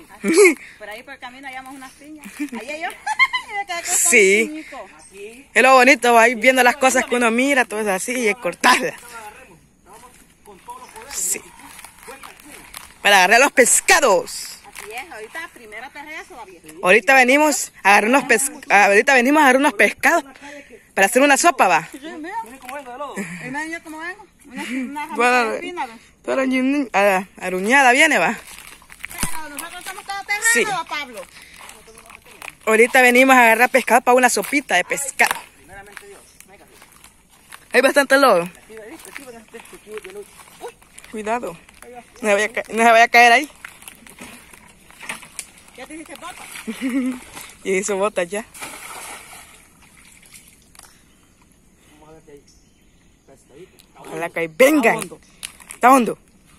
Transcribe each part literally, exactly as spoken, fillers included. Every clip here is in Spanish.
Por ahí por el camino hallamos unas piñas. Ahí hay yo. Sí. Es lo bonito, va ir viendo las cosas que uno mira, todo eso así, y cortarlas. Sí. Para agarrar los pescados. Así es, ahorita primero te eso, David. Ahorita venimos a agarrar unos pes... ahorita venimos a agarrar unos pescados para hacer una sopa, va. Miren cómo vengo de lodo. Miren yo cómo vengo. Una, una Bueno, de espina, ¿no? pero a- aruñada viene, va. Pero nosotros estamos todos terreno, Sí. ¿va, Pablo? Ahorita venimos a agarrar pescado para una sopita de pescado. Hay bastante lodo. Cuidado. No se vaya a, ca- no se vaya a caer ahí. ¿Ya te hiciste botas? Y hizo botas ya. Ojalá que ahí vengan. Está hondo.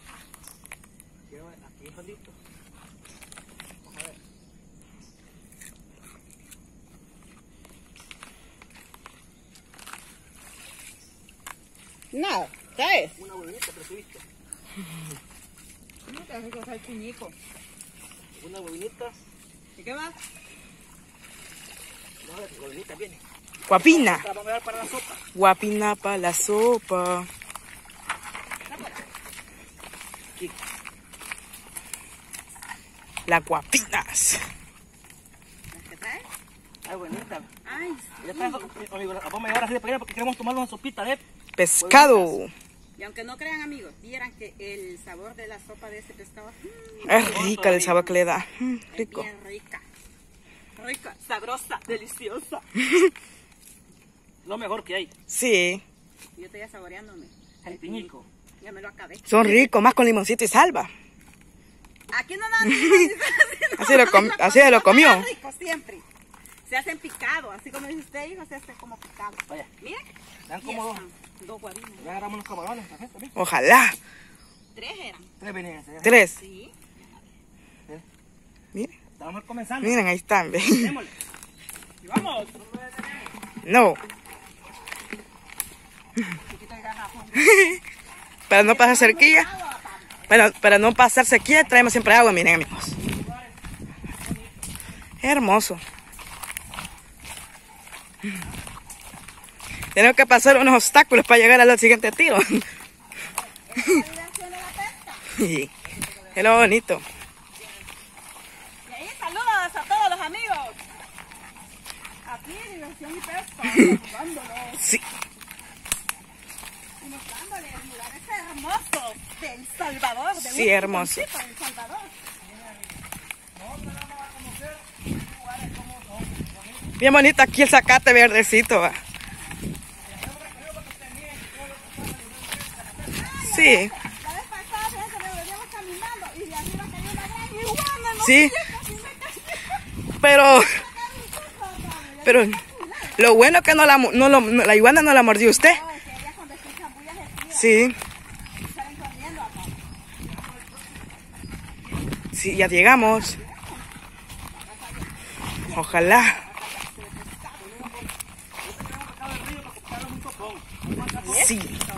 Nada, ¿qué es? Una huevita, pero subiste. No te vas a coger piñico. Una huevinita. ¿Y qué más? No, la huevinita viene. Guapina. La vamos a dar para la sopa. Guapina para la sopa. Aquí. Las guapinas. ¿Qué traes? Ay, buenita. Ay, Ya está, amigo, vamos a llevar así de pequeña porque queremos tomar una sopita de Pescado. y aunque no crean, amigos, vieran que el sabor de la sopa de este pescado mm, Es rica el sabor que le da. Mm, es rico. bien rica. Rica, sabrosa, deliciosa. lo mejor que hay. Sí. Yo estoy ya saboreándome. El piñico. Ya me lo acabé. Son ricos, más con limoncito y salva. Aquí no nada. Así lo com- así lo comió. Rico siempre. Se hacen picados, así como dice usted, hijo, se hace como picado. Vaya. Miren. Dan y como dos. están dos guarinas. Ya agarramos los camarones también. también. Ojalá. Tres eran. Tres venían. ¿sí? Tres. Sí. Miren, Estamos comenzando. miren, ahí están. ve. Démosle. Y vamos. No. Chiquito de garrafón. Para no pasar cerquilla. Para, para no pasar sequía, traemos siempre agua, miren, amigos. Hermoso. Tenemos que pasar unos obstáculos para llegar al siguiente tiro. Sí. Es lo bonito. Y ahí saludos a todos los amigos. Aquí diversión y pesca. Saludándolos Sí. y mostrándoles lugares hermosos de El Salvador. De Sí, un hermoso. rinconcito de El Salvador. Bien bonito aquí el zacate verdecito. Va. Sí. La vez pasada, fíjense, me veníamos caminando y de arriba cayó una gran iguana. No Sí. sé, casi me cayó. Pero, pero lo bueno es que no la, no lo- no- la iguana no la mordió usted. No, es que ellas cuando escuchan bullas espías Sí, salen corriendo acá. sí, ya llegamos. Ojalá. Sí.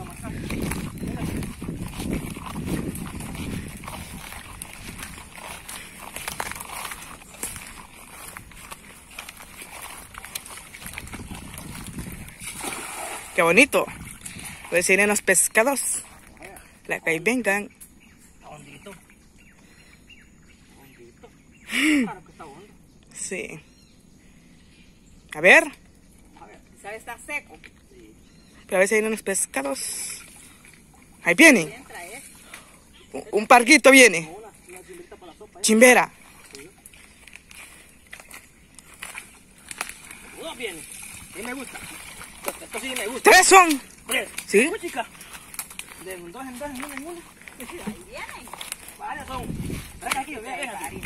Qué bonito. Pues vienen los pescados. La que ahí vengan. Está hondito. Hondito. Claro que está hondo. Sí. A ver. A ver, ¿sabe? Está seco. Pero a ver si vienen los pescados. Ahí vienen. Entra este. Un- Un parquito viene. Chimbera. Todos vienen. Sí me gusta. Esto, esto sí me gusta. Tres son. Tres. ¿Sí? Uy, chica. De dos en dos, en una en una. Ahí vienen. Varias son. Ven aquí, ven, ven aquí.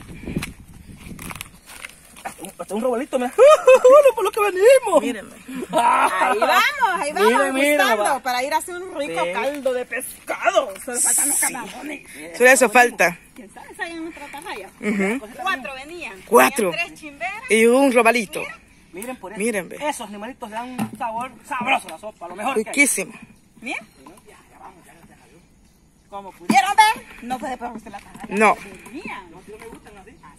Hasta un, hasta un robalito, mira. ¡No, por lo que venimos! Mírenme. Ahí vamos, ahí vamos, Mira, mira, buscando va. para ir a hacer un rico Sí. caldo de pescado. Solo faltan los camarones. Solo eso falta. ¿Quién sabe si hay en nuestra atalaya? Ujú. Cuatro venían. Cuatro. Tenían tres chimberas. Y un robalito. Miren por eso. Miren, ve. Esos animalitos le dan un sabor sabroso a la sopa, lo mejor que hay. Riquísimo. Miren, Ya, ya vamos, ya, ya. como pudieron ver, no puede probarse la atalaya. No. Venían. No, si no me gustan así.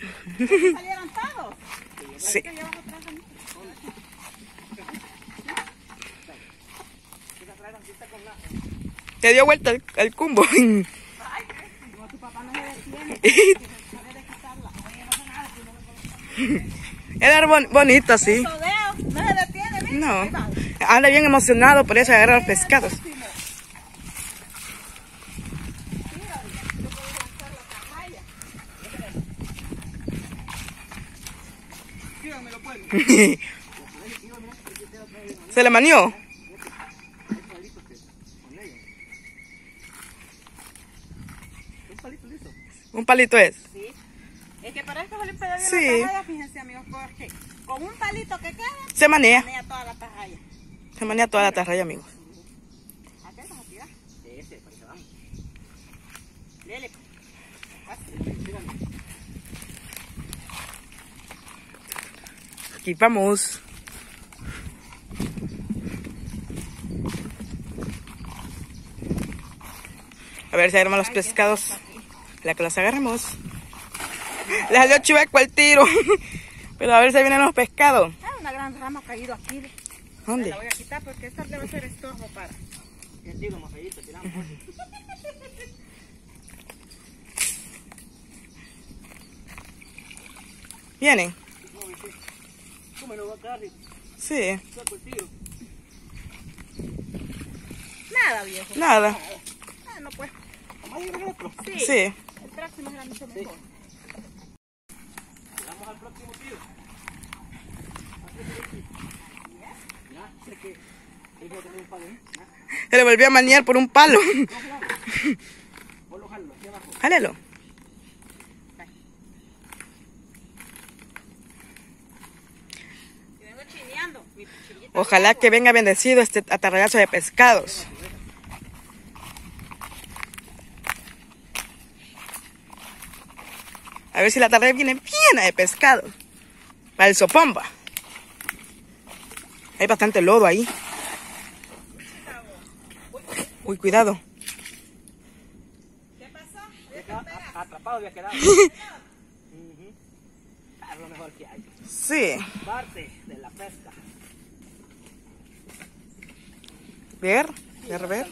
salieron todos. Sí. Que llevamos atrás de mí. Te dio vuelta el, el cumbo. Ay, no, tu papá no se detiene. Sabe de quitarla. Era bon- bonito, sí. Eso veo, no se detiene, mira. No. Ahí va. Anda bien emocionado, por eso agarra los pescados. Se le manió. Un palito es. Sí. Es que para esto se le pega bien Sí. la tajaya, fíjense amigos, porque con un palito que queda, Se manea. tenía toda la tajaya. Se manea toda la tarraya, amigos. ¿A qué vas a tirar? Sí, sí, para que vamos. Dele. Aquí vamos. A ver si agarramos los pescados. La que los agarramos. Le salió chivaco el tiro. Pero a ver si vienen los pescados. Ah, una gran rama ha caído aquí. Me ¿Dónde? la voy a quitar porque esta debe ser estorbo para. Ya digo, más feíto, tiramos. ¿Vienen? ¿Cómo me lo va a quedar? Sí. Saco el tiro. Nada, viejo. Nada. Ah, no pues. Vamos a ir al otro. Sí. Sí. El próximo será mucho mejor. Vamos al próximo tiro. Ya, sé que hay que tener un palo, ¿eh? Ya. Se le volvió a maniar por un palo. Vos lo jalo, aquí abajo. Jálelo. Y vengo chineando. Mi cuchillita. Ojalá que venga bendecido este atarrayazo de pescados. A ver si la tarde viene llena de pescado. Para el sopomba. Hay bastante lodo ahí. Uy, cuidado. ¿Qué pasó? Ya quedó a- atrapado había quedado. Ujú. Ah, es lo mejor que hay. Sí. Parte de la pesca. Ver, ver, ver.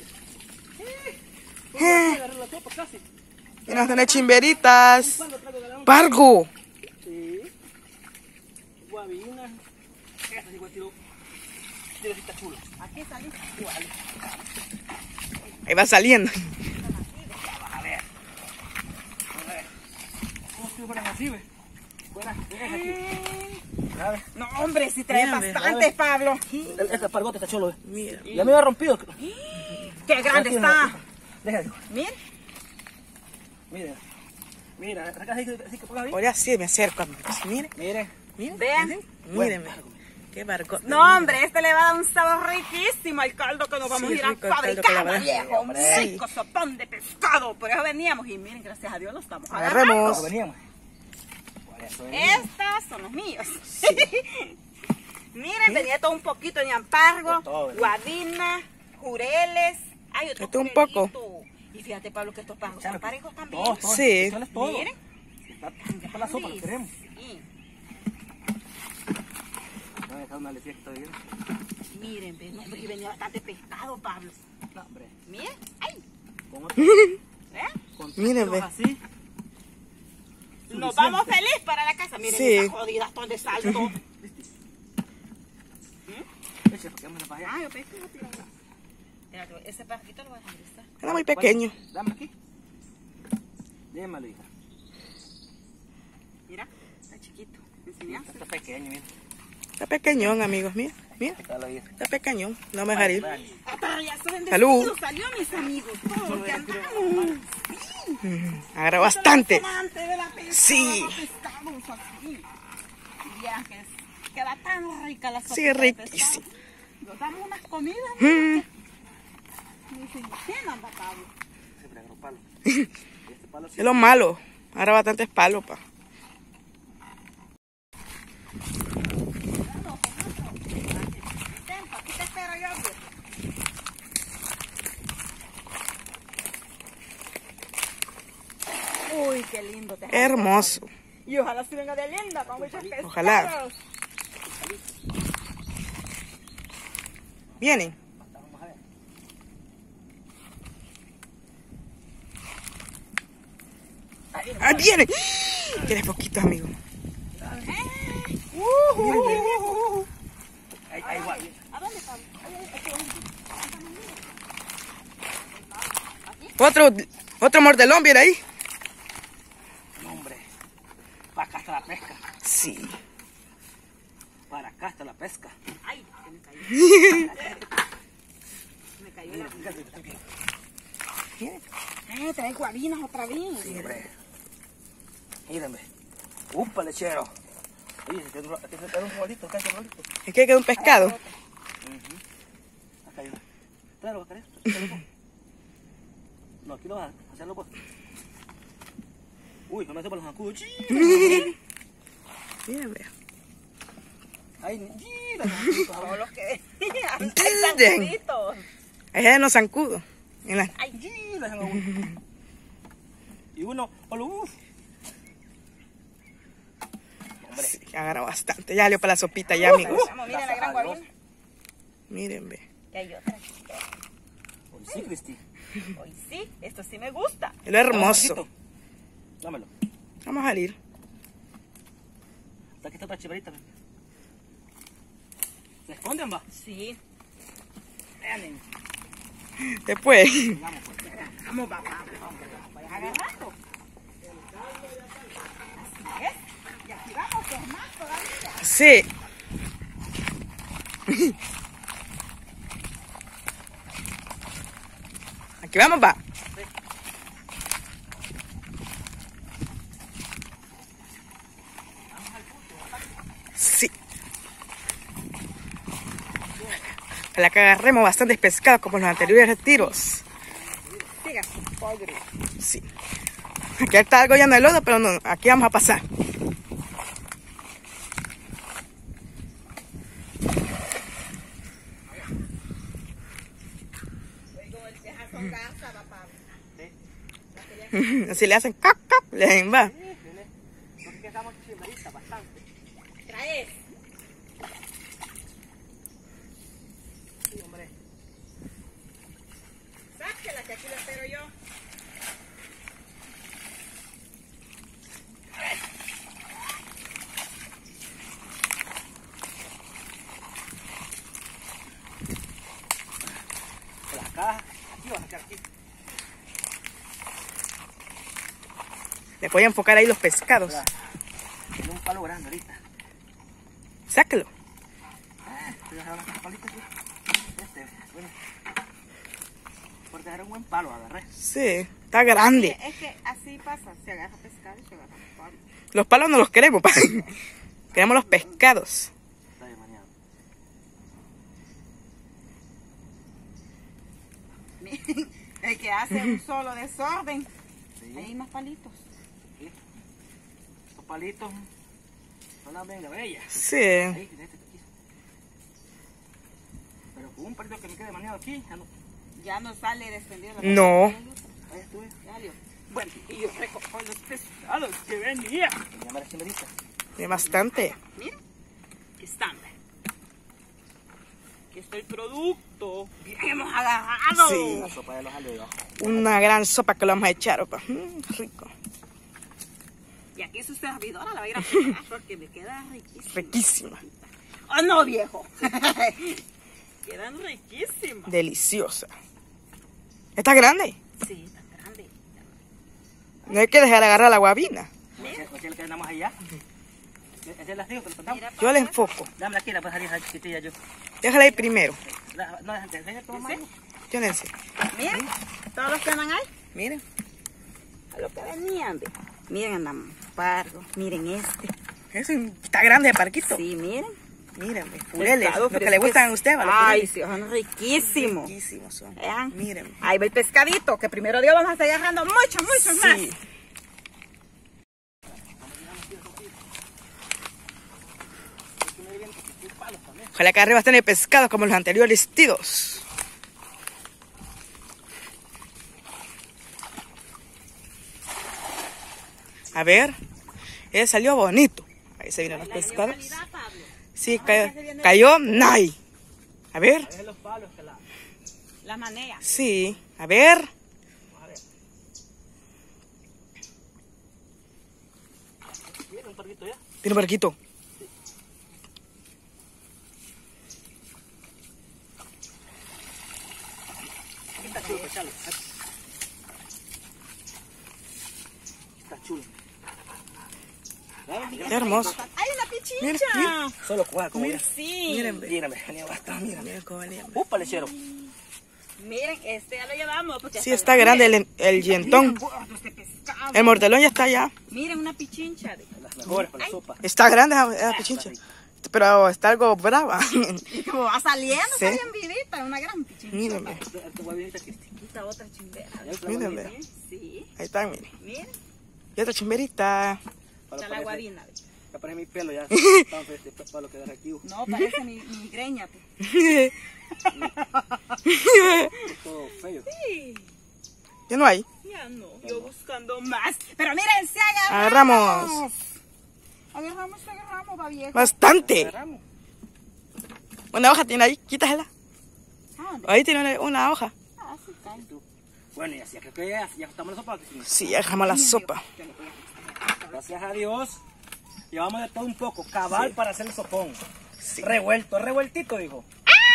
Eh. Agarré la sopa casi. Y nos tiene chimberitas. ¿Cuándo traigo de la once? Pargo. Sí. Guabina. Esta sí, tiro. Tiro si está chulo. Aquí salí. Igual. Ahí va saliendo. A ver. A ver. ¿Cómo si fueran así, ve? Buenas, vengan aquí. A ver. No, hombre, si trae Mírame, bastantes, Pablo. Este pargote está chulo, ve. Mira. Ya me había rompido. Qué grande está. Déjalo. Miren. Mira. Mira, acá así, así que ponga bien. Ahora sí me acerco, amigos. Miren, Mire. miren. Vean. Mírenme. Qué barco. No, hombre, este le va a dar un sabor riquísimo al caldo que nos vamos Sí, a ir a rico el caldo que fabricar, le va a dar. viejo. Un Sí. rico sopón de pescado. Por eso veníamos y miren, gracias a Dios lo estamos Agarremos. agarrando. Por veníamos. Por eso veníamos. Estos son los míos. Miren, tenía todo un poquito de ampargo, De todo, ¿verdad? guadina, jureles. Hay otro Esto un poco. jurelito. Y fíjate, Pablo, que estos pagos Claro son que- parejos también. Todo, todo. Sí. Echarles todo. Miren. Está, está para la sopa, lo queremos. Sí. Voy a dejar una lección que está bien. Miren, ve, no, porque venía bastante pescado, Pablo. No, hombre. Miren, ay, Con otro. ¿eh? Con Miren, tiros ve. así. Nos vamos feliz para la casa. Miren Sí. esas jodidas ton de salto. Eche, porque vamos a para allá. Ah, yo pensé que iba a tirar una. Espérate, ese paquito lo voy a regresar. Era muy pequeño. Dame aquí. Démelo, hija. Mira, está chiquito. ¿Me enseñaste? Está pequeño, mira. Está pequeñón, amigos. Mira, mira. Dale ahí. Está pequeñón. No me dejar ir. Hasta ya se ven Salud. vestidos, salió mis amigos. Todos que andamos. Agarra bastante. Amante de la pesca, Sí. pescados así. Viajes. Queda tan rica la sopa. Sí, de riquísimo. pescado. Nos damos unas comidas. Mm. Ni se imaginan, Pablo. Siempre agarro palo. Este palo sí. Es lo malo. Agarra bastantes palos, pa. Tempo, aquí te espero yo, viejo. Uy, qué lindo te Hermoso. Y ojalá se venga de linda con muchos pescados. Ojalá. Vienen. Vamos a ver. ¡Ah, vienen! Tienes poquito, amigo. Uh, uh, uh, uh. Ahí, ahí, igual. ¿A dónde están? Otro, otro mordelón viene ahí. No, hombre. Para acá está la pesca. Sí. Para acá está la pesca. Ay, se me cayó. Me cayó la... Eh, trae guabinas otra vez. Sí, hombre. Mírenme. ¡Upa, lechero! Oye, aquí hay un- aquí hay un rolito, acá hay un rolito. Es que queda un pescado. Acá hay uno. Tráelo, Bacaré. Tráelo, pues. No, aquí lo vas a hacerlo, pues. Uy, no me hace para los zancudos. Mira, vea. Ay, mira, los zancuditos, Todos ahora. los que... Hay Entienden. zancuditos. Allá en los zancudos. En la... Ay, mira, se me uno. Y uno, hola, uff. Hombre. Sí, agarra bastante. Ya salió para la sopita ya, amigos. Vamos, miren la gran guabina. Miren, ve. Y hay otra. Hoy sí, Cristi. Hoy sí, esto sí me gusta. Es lo hermoso. Dámelo. Vamos a salir. Aquí está otra chivarita. ¿Se esconden, va? Sí. Vean. Después. Vamos, pues. Vamos, papá. Vayas agarrando. Así es. Y aquí vamos, que es más todavía. Sí. Aquí vamos, va. Sí. Ojalá que agarremos bastantes pescados como los anteriores retiros. Siga, pobre. Sí. Aquí está algo lleno de lodo, pero no, aquí vamos a pasar. Son garza, papá. Así le hacen cap, cap, le hacen va. Porque quedamos chivaritas bastante. Traes. Sí, hombre. Sáquela, que aquí lo espero yo. Por la caja. Aquí vas a sacar aquí. Le voy a enfocar ahí los pescados. Mira, tiene un palo grande ahorita. Sáquelo. Ah, te vas a agarrar los palitos aquí. Este, bueno. Por dejar un buen palo, agarré. Sí, está grande. Es que así pasa, se agarra pescado y se agarra palo. Los palos no los queremos, pa. Queremos los pescados. Está bien maniado. El que hace un solo desorden. Sí. Hay más palitos. Aquí. Estos palitos son las bien bellas. Sí. Ahí, de este aquí. Pero con un palito que me quede maniado aquí, ya no. Ya no sale desprendido. la No. Ahí estuve. Ya salió. Bueno, y yo recojo los pescados que venía. Ya me la chimerita. Tiene bastante. Mira, aquí están. Aquí está el producto. Bien, hemos agarrado. Sí. La sopa de los aleros. Una gran sopa que lo vamos a echar, opa. Mm, rico. Y aquí su servidora la va a ir a pegar porque me queda riquísimo. Riquísima. ¡Oh, no, viejo! Quedan riquísimas. Deliciosa. ¿Está grande? Sí, tan grande. No hay que dejar agarrar la guabina. ¿No es el que andamos allá? ¿Ese las digo que lo contamos? Mira, Yo le papá. enfoco. Dame aquí, la puedes salir chiquitilla yo. Déjala ahí primero. La- No, déjate, déjate tomar ¿Sí? más. Yo le enseño. Miren, todos los que andan ahí, Miren. a lo que venían. ve. Miren, andan pardos. Miren este. Ese está grande de parquito. Sí, miren. Miren, pureles. Pescado Lo que le fresco. gustan a usted, ¿va? Los Ay, pureles. sí, son riquísimos. Riquísimos son. Vean. Miren. Ahí va el pescadito, que primero Dios vamos a estar agarrando muchos, muchos más. Sí. Ojalá que arriba estén pescados como los anteriores tiros. A ver. Ella salió bonito. Ahí se vienen los La dio pescados. calidad, Pablo. Sí, cayó, cayó Nay. A ver. Es los palos que la... La manea. Sí, a ver. A ver. Viene un parquito ya. Tiene un barquito. Está chulo, pechalo. Está chulo. Qué hermoso. ¡Ay, una Mira, pichincha! mira. Solo coja como Mira. ya. Sí. Miren, ve. Mírame, venía bastante, mírame. Miren cómo venía. Upa, lechero. Miren, este ya lo llevamos. Porque Sí, está grande el, el yentón. gordo este pescado. El mordelón ya está allá. Miren, una pichincha. de- Las mejores para la sopa. Está grande esa, esa pichincha. Pero está algo brava. Y como va saliendo, Sí. está bien vivita. Una gran pichincha. Mírenme. Esta guavinita que está. Esta otra chimbera. Mírenme. Sí. Ahí están, miren. Miren. Y otra chimberita. Está la guabina. ve. Ya parece mi pelo ya. Tan este palo que da aquí. No, parece mi, mi greña. pues. Todo feo. Sí. Ya no hay. Ya no. Yo buscando más. Pero miren, se Agarramos. agarramos. Agarramos, agarramos, va viejo. Bastante. Agarramos. Una hoja tiene ahí. Quítasela. Ah, ¿dónde? Ahí tiene una, una hoja. Ah, sí, cae. Bueno, y así creo que ya, ya estamos en la sopa. que sí. Sí, ya dejamos la sopa. Gracias a Dios. Llevamos de todo un poco. Cabal para hacer el sopón. Sí. Revuelto, revueltito, dijo.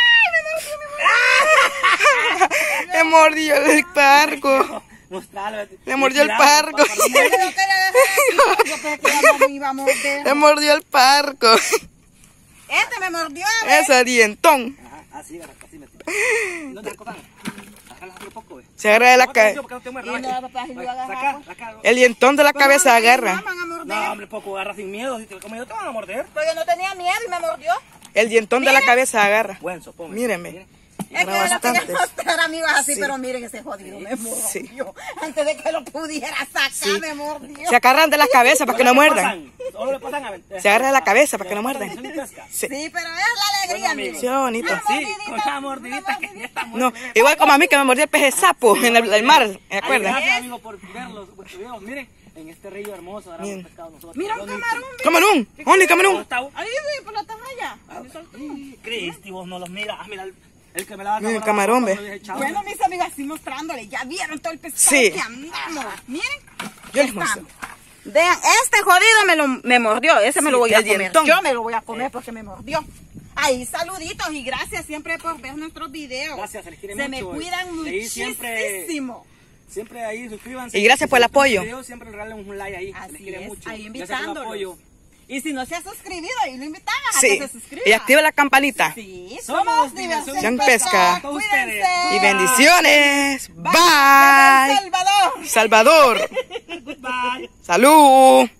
Me mordió el parco. Mostralo. Le mordió el Tirado, parco. pa- para- Yo quería agarrar así, yo pensé que ya no me iba a morder. Me mordió el parco. Este me mordió. ¿ves? Ese dientón. Ajá, así, agarra, así me tira. ¿Dónde recojan? Agárrala un poco, ve. Se agarra de la No, cabeza. porque no te muerde, Y oye. no, papá, si lo Oye, agarra, Saca, pues. saca. El dientón de la cabeza agarra. Me van a morder. No, hombre, poco agarra sin miedo. Si te comido te van a morder. Pero yo no tenía miedo y me mordió. El dientón de la cabeza agarra. Buen sopón. Mírenme. Miren. Es que Agarra yo lo quería bastantes. mostrar, amigos, así, Sí. pero miren ese jodido me mordió. Sí. Antes de que lo pudiera sacar, Sí. me mordió. Se agarran de la cabeza para que no Solo le muerdan. pasan, solo le pasan a- Se agarra de la cabeza para que no muerdan. Son y pesca. Sí. Sí, pero es la alegría, Bueno, miren. Sí, bonito. Una Sí, mordidita, con la mordidita que ya está No, igual como a mí que me mordió el pez de sapo en el, el mar. ¿Me Ay, acuerdan? gracias, amigo, por verlos, vuestros videos. Miren, en este río hermoso, agarramos Miren. pescado nosotros. Mira un Bonito. camarón. Camarón. ¿Dónde camarón? Está- Ahí, güey, por la toalla. Ay, Cristi, vos no los miras. Ah, mira, el, el que me la va a Mira el acabar camarón, la ve. foto, le dije, chao. Bueno, mis amigas, así mostrándole. Ya vieron todo el pescado Sí. que andamos. Miren. Yo les Está. muestro. Vean, este jodido me, lo, me mordió. Ese me Sí, lo voy a el comer. dientón. Yo me lo voy a comer porque me mordió. Ahí, saluditos y gracias siempre por ver nuestros videos. Gracias, se les quiere Se mucho. me cuidan Y ahí siempre- muchísimo. Siempre ahí, suscríbanse. Y gracias Si por el les gusta apoyo. video, siempre regalen un like ahí. se les Así quiere es, mucho. ahí Gracias por el invitándolos. apoyo. Y si no se ha suscribido, ahí lo invitamos a Sí. que se suscriba. Y activa la campanita. Sí, Somos somos Diversión Diversión Pesca. Pesca. Todos Cuídense. ustedes. Y bendiciones. Bye. Bye. Salvador. Salvador. Goodbye. Salud.